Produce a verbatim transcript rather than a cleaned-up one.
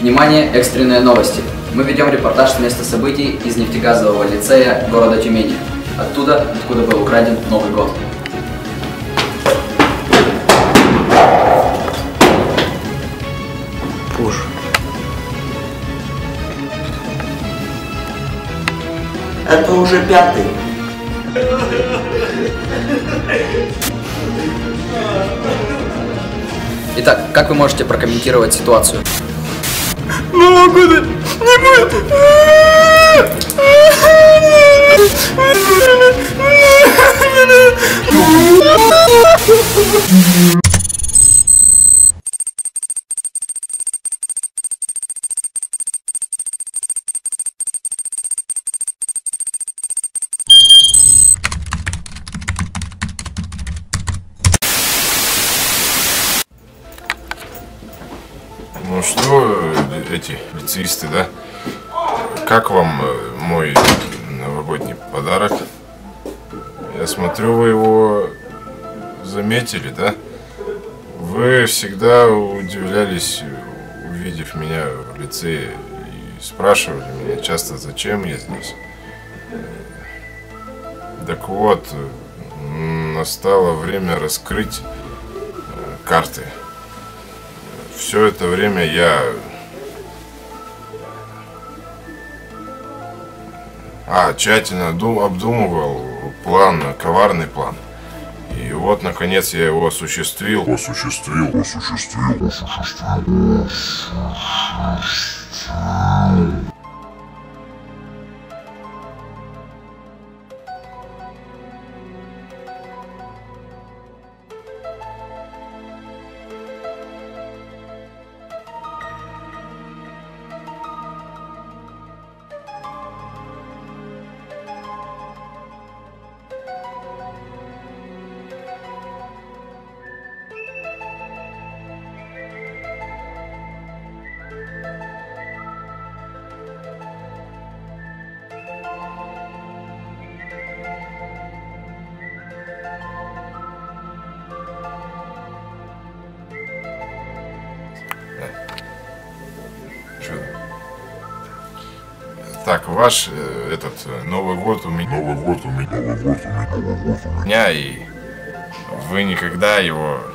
Внимание, экстренные новости. Мы ведем репортаж с места событий из нефтегазового лицея города Тюмени. Оттуда, откуда был украден Новый год. Боже. Это уже пятый. Итак, как вы можете прокомментировать ситуацию? Нового года не будет! Ну что, эти лицеисты, да? Как вам мой новогодний подарок? Я смотрю, вы его заметили, да? Вы всегда удивлялись, увидев меня в лицее, и спрашивали меня часто, зачем я здесь. Так вот, настало время раскрыть карты. Все это время я а, тщательно обдумывал план, коварный план. И вот, наконец, я его осуществил. Осуществил, осуществил, осуществил. Так, ваш э, этот Новый год у меня, Новый год у меня, Новый год у меня, Новый год у меня, и вы никогда его